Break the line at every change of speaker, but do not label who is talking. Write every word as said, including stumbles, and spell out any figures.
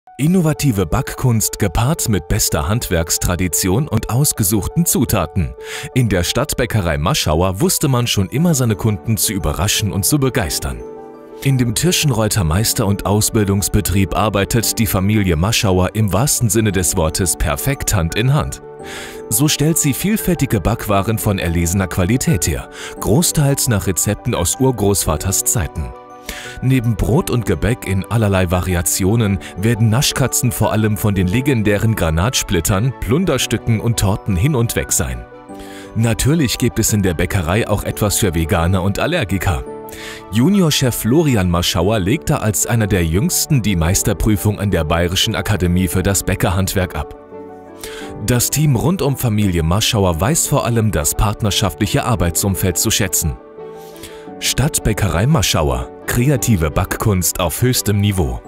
Innovative Backkunst gepaart mit bester Handwerkstradition und ausgesuchten Zutaten. In der Stadtbäckerei Maschauer wusste man schon immer, seine Kunden zu überraschen und zu begeistern. In dem Tirschenreuther Meister- und Ausbildungsbetrieb arbeitet die Familie Maschauer im wahrsten Sinne des Wortes perfekt Hand in Hand. So stellt sie vielfältige Backwaren von erlesener Qualität her, großteils nach Rezepten aus Urgroßvaters Zeiten. Neben Brot und Gebäck in allerlei Variationen werden Naschkatzen vor allem von den legendären Granatsplittern, Plunderstücken und Torten hin und weg sein. Natürlich gibt es in der Bäckerei auch etwas für Veganer und Allergiker. Juniorchef Florian Maschauer legte als einer der jüngsten die Meisterprüfung an der Bayerischen Akademie für das Bäckerhandwerk ab. Das Team rund um Familie Maschauer weiß vor allem das partnerschaftliche Arbeitsumfeld zu schätzen. Stadtbäckerei Maschauer – kreative Backkunst auf höchstem Niveau.